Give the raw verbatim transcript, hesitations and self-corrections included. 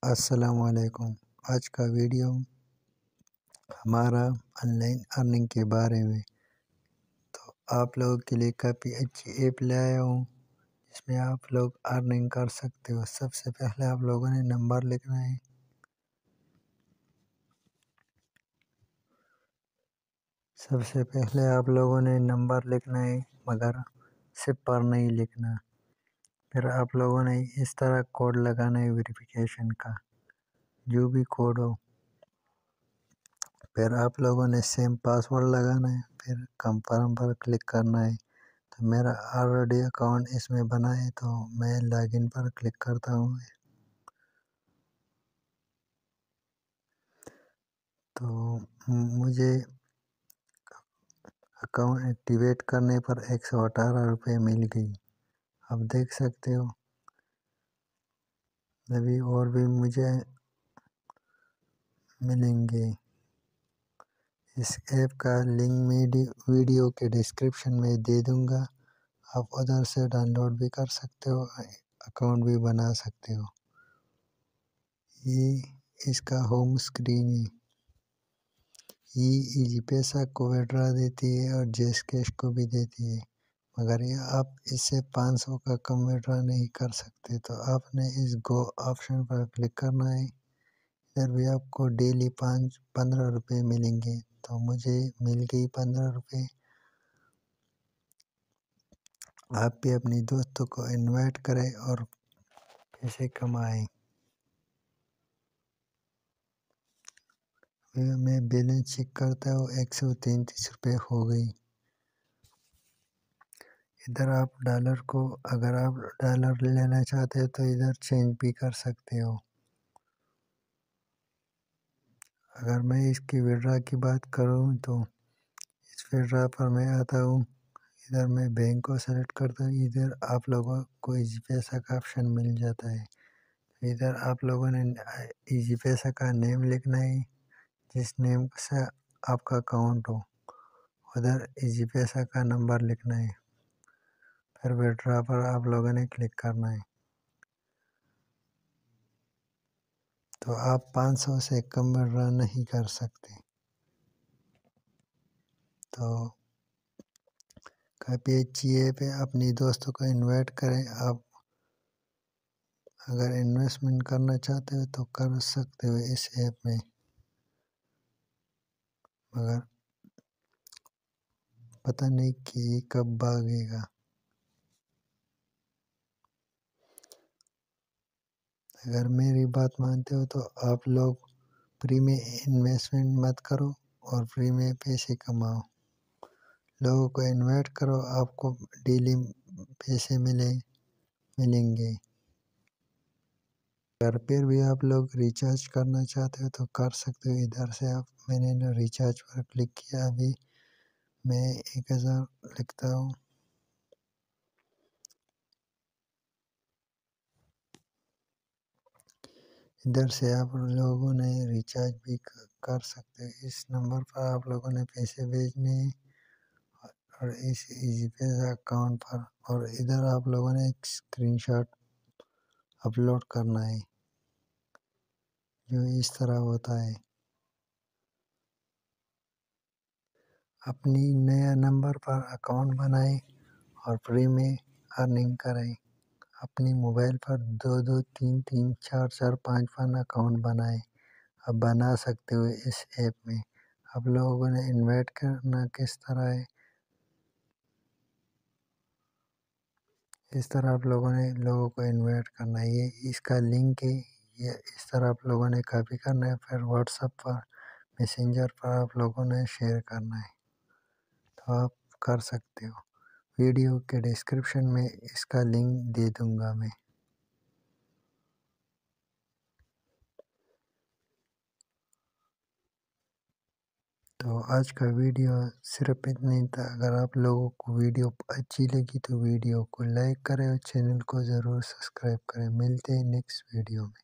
السلام علیکم۔ آج کا ویڈیو ہمارا آن لائن ارننگ کے بارے میں۔ تو آپ لوگوں کے لیے کافی اچھی ایپ لے آیا ہوں جس میں آپ لوگ ارننگ کر سکتے ہو۔ سب سے پہلے آپ لوگوں نے نمبر لکھنا ہے۔ سب سے پہلے آپ لوگوں نے نمبر لکھنا ہے مگر صفر نہیں لکھنا۔ پھر آپ لوگوں نے اس طرح کوڈ لگانا ہے ویریفیکیشن کا، جو بھی کوڈ ہو۔ پھر آپ لوگوں نے سیم پاسورڈ لگانا ہے، پھر کنفرم پر کلک کرنا ہے۔ تو میرا آلریڈی اکاؤنٹ اس میں بنا ہے تو میں لاگ ان پر کلک کرتا ہوں۔ تو مجھے اکاؤنٹ ایکٹیویٹ کرنے پر ایک سو اٹھارہ روپے مل گئی، آپ دیکھ سکتے ہو۔ ابھی اور بھی مجھے ملیں گے۔ اس ایپ کا لنک میں ویڈیو کے ڈسکرپشن میں دے دوں گا، آپ ادھر سے ڈاؤن لوڈ بھی کر سکتے ہو، اکاؤنٹ بھی بنا سکتے ہو۔ یہ اس کا ہوم اسکرین ہے۔ یہ ایزی پیسہ کو وڈرا دیتی ہے اور جیس کیش کو بھی دیتی ہے، مگر یہ آپ اس سے پانچ سو کا کم وڈرا نہیں کر سکتے۔ تو آپ نے اس گو آپشن پر کلک کرنا ہے۔ ادھر بھی آپ کو ڈیلی پانچ پندرہ روپے ملیں گے، تو مجھے مل گئی پندرہ روپے۔ آپ بھی اپنی دوستوں کو انوائٹ کریں اور پیسے کمائیں۔ میں بیلنس چیک کرتا ہوں، ایک سو تینتیس روپے ہو گئی۔ ادھر آپ ڈالر کو اگر آپ ڈالر لینا چاہتے ہو تو ادھر چینج بھی کر سکتے ہو۔ اگر میں اس کی وڈرا کی بات کروں تو اس وڈرا پر میں آتا ہوں، ادھر میں بینک کو سلیکٹ کرتا ہوں، ادھر آپ لوگوں کو ایزی پیسہ کا آپشن مل جاتا ہے۔ ادھر آپ لوگوں نے ایزی پیسہ کا نیم لکھنا ہے، جس نیم سے آپ کا اکاؤنٹ ہو۔ ادھر ایزی پیسہ کا نمبر لکھنا ہے، پھر وڈرا پر آپ لوگوں نے کلک کرنا ہے۔ تو آپ پانچ سو سے کم وڈرا نہیں کر سکتے۔ تو کافی اچھی ایپ ہے، اپنی دوستوں کو انوائٹ کریں۔ آپ اگر انویسٹمنٹ کرنا چاہتے ہو تو کر سکتے ہو اس ایپ میں، مگر پتہ نہیں کہ یہ کب بھاگے گا۔ اگر میری بات مانتے ہو تو آپ لوگ فری میں انویسٹمنٹ مت کرو اور فری میں پیسے کماؤ۔ لوگوں کو انوائٹ کرو، آپ کو ڈیلی پیسے ملے ملیں گے۔ اگر پھر بھی آپ لوگ ریچارج کرنا چاہتے ہو تو کر سکتے ہو۔ ادھر سے آپ میں نے ریچارج پر کلک کیا، ابھی میں ایک ہزار لکھتا ہوں۔ ادھر سے آپ لوگوں نے ریچارج بھی کر سکتے ہو۔ اس نمبر پر آپ لوگوں نے پیسے بھیجنے ہیں اور اس ایزی پیسہ اکاؤنٹ پر، اور ادھر آپ لوگوں نے ایک اسکرین شاٹ اپلوڈ کرنا ہے، جو اس طرح ہوتا ہے۔ اپنی نیا نمبر پر اکاؤنٹ بنائیں اور فری میں ارننگ کریں۔ اپنی موبائل پر دو دو تین تین چار چار پانچ پانچ اکاؤنٹ بنائیں۔ اب بنا سکتے ہو اس ایپ میں۔ آپ لوگوں نے انوائٹ کرنا کس طرح ہے، اس طرح آپ لوگوں نے لوگوں کو انوائٹ کرنا ہے۔ یہ اس کا لنک ہے، یہ اس طرح آپ لوگوں نے کاپی کرنا ہے، پھر واٹس ایپ پر میسنجر پر آپ لوگوں نے شیئر کرنا ہے، تو آپ کر سکتے ہو۔ ویڈیو کے ڈسکرپشن میں اس کا لنک دے دوں گا میں۔ تو آج کا ویڈیو صرف اتنا ہی تھا۔ اگر آپ لوگوں کو ویڈیو اچھی لگی تو ویڈیو کو لائک کریں اور چینل کو ضرور سبسکرائب کریں۔ ملتے ہیں نیکسٹ ویڈیو میں۔